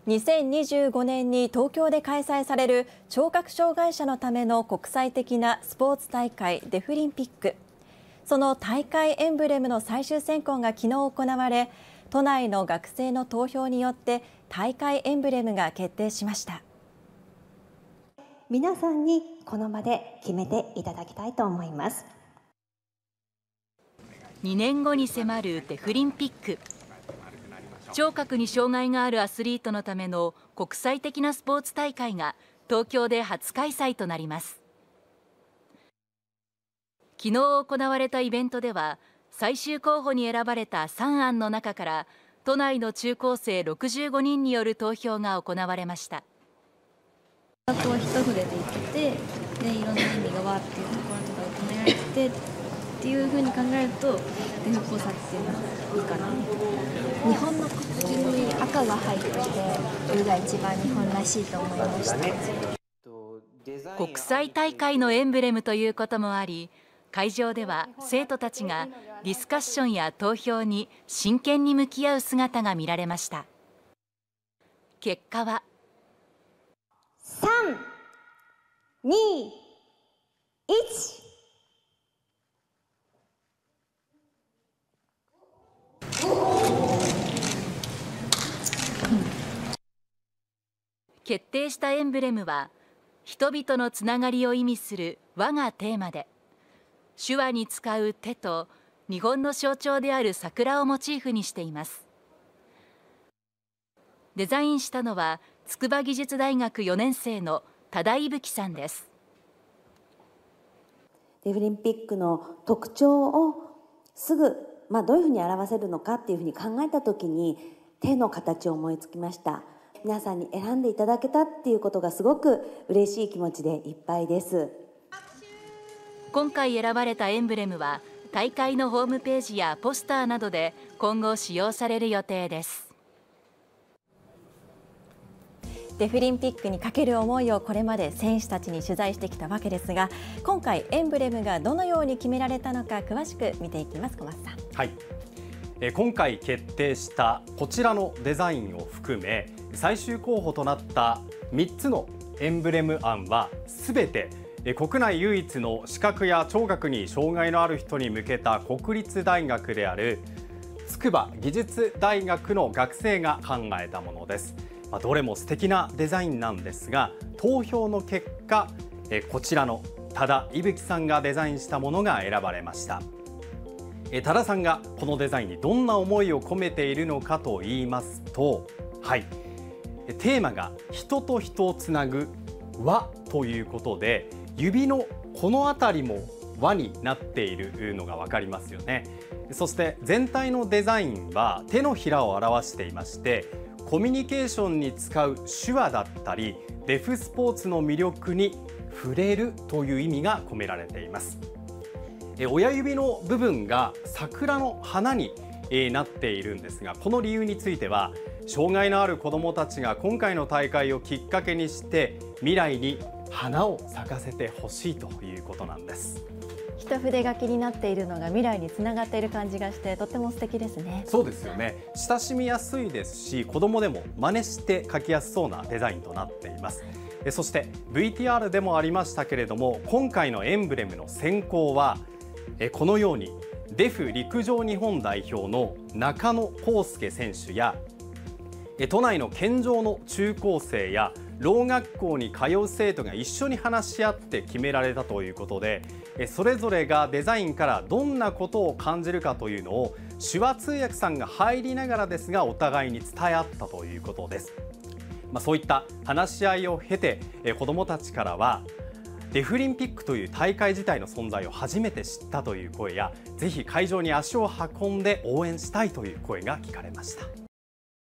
2025年に東京で開催される聴覚障害者のための国際的なスポーツ大会デフリンピック。その大会エンブレムの最終選考が昨日行われ、都内の学生の投票によって大会エンブレムが決定しました。 皆さんにこの場で決めていただきたいと思います。 2年後に迫るデフリンピック。聴覚に障害があるアスリートのための国際的なスポーツ大会が東京で初開催となります。昨日行われたイベントでは、最終候補に選ばれた3案の中から都内の中高生65人による投票が行われました。 こう一筆でいけて、でいろんな意味がわーっていうところとかを込められてっていう風に考えるとデフっぽさっていうのはいいかな。 日本の国旗に赤が入ってて、それが一番日本らしいと思いました。 国際大会のエンブレムということもあり、会場では生徒たちがディスカッションや投票に真剣に向き合う姿が見られました。結果は 3、2、1。 決定したエンブレムは、人々のつながりを意味する輪がテーマで、手話に使う手と日本の象徴である桜をモチーフにしています。デザインしたのは筑波技術大学4年生の多田伊吹さんです。 デフリンピックの特徴をすぐ、どういうふうに表せるのかっていうふうに考えたときに、手の形を思いつきました。皆さんに選んでいただけたっていうことがすごく嬉しい気持ちでいっぱいです。 今回選ばれたエンブレムは大会のホームページやポスターなどで今後使用される予定です。 デフリンピックにかける思いをこれまで選手たちに取材してきたわけですが、今回エンブレムがどのように決められたのか詳しく見ていきます。小松さん。 はい、今回決定したこちらのデザインを含め、最終候補となった3つのエンブレム案はすべて国内唯一の視覚や聴覚に障害のある人に向けた国立大学である筑波技術大学の学生が考えたものです。どれも素敵なデザインなんですが、投票の結果こちらの多田伊吹さんがデザインしたものが選ばれました。多田さんがこのデザインにどんな思いを込めているのかと言いますと、テーマが人と人をつなぐ輪ということで、指のこの辺りも輪になっているのが分かりますよね。そして全体のデザインは手のひらを表していまして、コミュニケーションに使う手話だったりデフスポーツの魅力に触れるという意味が込められています。親指の部分が桜の花になっているんですが、この理由については、障害のある子どもたちが今回の大会をきっかけにして未来に花を咲かせてほしいということなんです。 一筆書きになっているのが未来につながっている感じがして、とても素敵ですね。 そうですよね。親しみやすいですし、子どもでも真似して書きやすそうなデザインとなっています。そして VTR でもありましたけれども、今回のエンブレムの選考はこのようにデフ陸上日本代表の中野康介選手や都内の健常の中高生やろう学校に通う生徒が一緒に話し合って決められたということで、それぞれがデザインからどんなことを感じるかというのを手話通訳さんが入りながらですがお互いに伝え合ったということです。そういった話し合いを経て子どもたちからはデフリンピックという大会自体の存在を初めて知ったという声や、ぜひ会場に足を運んで応援したいという声が聞かれました。